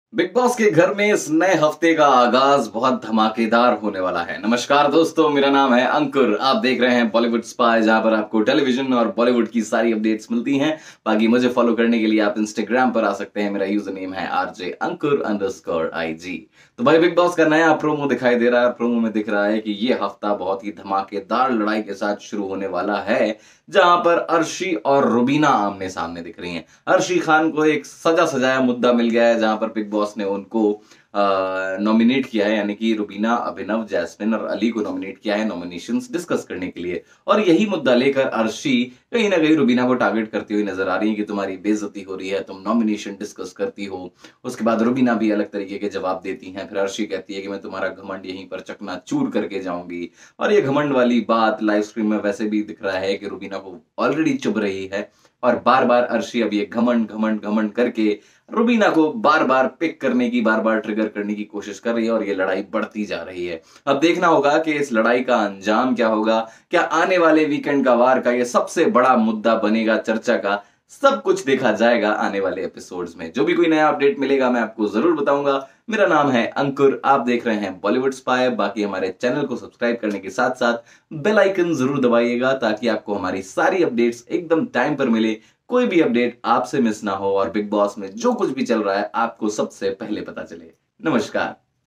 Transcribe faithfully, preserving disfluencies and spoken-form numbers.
Big boss के घर में इस नए हफ्ते का आगाज बहुत धमाकेदार होने वाला है। नमस्कार दोस्तों, मेरा नाम है अंकुर। आप देख रहे हैं बॉलीवुड स्पाई, जहां पर आपको टेलीविजन और बॉलीवुड की सारी अपडेट्स मिलती हैं। बाकी मुझे फॉलो करने के लिए आप इंस्टाग्राम पर आ सकते हैं। मेरा यूजर नेम है आरजे अंकुर अंडरस्कोर आईजी। तो भाई, बिग बॉस का नया प्रोमो दिखाई दे रहा है। प्रोमो में दिख रहा है कि ये हफ्ता बहुत ही धमाकेदार लड़ाई के साथ शुरू होने वाला है, जहां पर अर्शी और रुबीना आमने सामने दिख रही हैं। अर्शी खान को एक सजा सजाया मुद्दा मिल गया है, जहां पर बिग बॉस ने उनको नॉमिनेट किया है, यानी कि रुबीना, अभिनव, जैस्मिन और अली को नॉमिनेट किया है नॉमिनेशंस डिस्कस करने के लिए। और यही मुद्दा लेकर अर्शी कहीं ना कहीं रुबीना को टारगेट करती हुई नजर आ रही है कि तुम्हारी बेइज्जती हो रही है, तुम नॉमिनेशन डिस्कस करती हो। उसके बाद रुबीना भी अलग तरीके के जवाब देती हैं। फिर अर्शी कहती है कि मैं तुम्हारा घमंड यहीं पर चकनाचूर करके जाऊंगी। और ये घमंड वाली बात लाइव स्ट्रीम में वैसे भी दिख रहा है कि रुबीना को ऑलरेडी चुभ रही है, और बार बार अर्शी अब ये घमंड घमंड घमंड करके रुबीना को बार बार पिक करने की, बार बार ट्रिगर करने की कोशिश कर रही है, और ये लड़ाई बढ़ती जा रही है। अब देखना होगा कि इस लड़ाई का अंजाम क्या होगा। क्या आने वाले वीकेंड का वार का ये सबसे बड़ा मुद्दा बनेगा चर्चा का? सब कुछ देखा जाएगा आने वाले एपिसोड्स में। जो भी कोई नया अपडेट मिलेगा मैं आपको जरूर बताऊंगा। मेरा नाम है अंकुर, आप देख रहे हैं बॉलीवुड स्पाई। बाकी हमारे चैनल को सब्सक्राइब करने के साथ साथ बेल आइकन जरूर दबाइएगा, ताकि आपको हमारी सारी अपडेट्स एकदम टाइम पर मिले, कोई भी अपडेट आपसे मिस ना हो, और बिग बॉस में जो कुछ भी चल रहा है आपको सबसे पहले पता चले। नमस्कार।